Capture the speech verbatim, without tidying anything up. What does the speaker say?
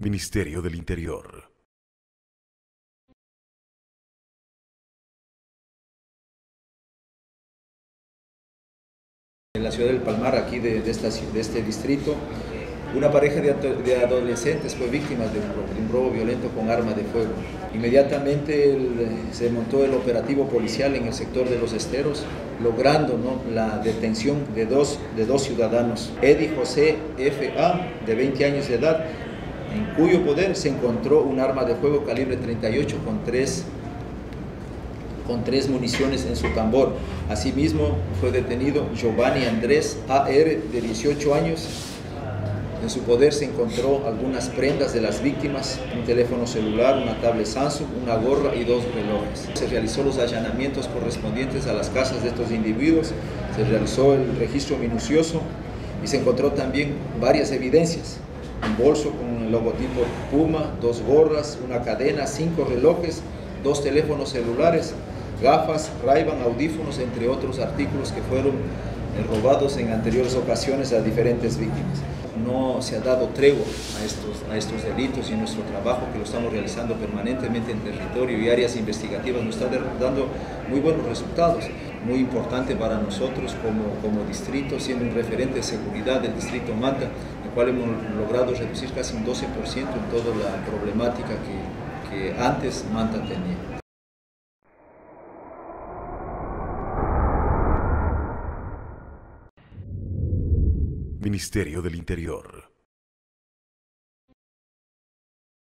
Ministerio del Interior. En la ciudad del Palmar, aquí de, de, esta, de este distrito, una pareja de, de adolescentes fue víctima de un, robo, de un robo violento con arma de fuego. Inmediatamente el, se montó el operativo policial en el sector de Los Esteros, logrando, ¿no?, la detención de dos, de dos ciudadanos. Eddie José F A, de veinte años de edad, en cuyo poder se encontró un arma de fuego calibre treinta y ocho con tres con tres municiones en su tambor. Asimismo, fue detenido Giovanni Andrés A R, de dieciocho años. En su poder se encontró algunas prendas de las víctimas, un teléfono celular, una tablet Samsung, una gorra y dos relojes. Se realizó los allanamientos correspondientes a las casas de estos individuos, se realizó el registro minucioso y se encontró también varias evidencias. Un bolso con el logotipo Puma, dos gorras, una cadena, cinco relojes, dos teléfonos celulares, gafas, Ray-Ban, audífonos, entre otros artículos que fueron robados en anteriores ocasiones a diferentes víctimas. No se ha dado tregua a estos, a estos delitos y nuestro trabajo, que lo estamos realizando permanentemente en territorio y áreas investigativas, nos está dando muy buenos resultados. Muy importante para nosotros como, como distrito, siendo un referente de seguridad del distrito Manta, en el cual hemos logrado reducir casi un doce por ciento en toda la problemática que, que antes Manta tenía. Ministerio del Interior.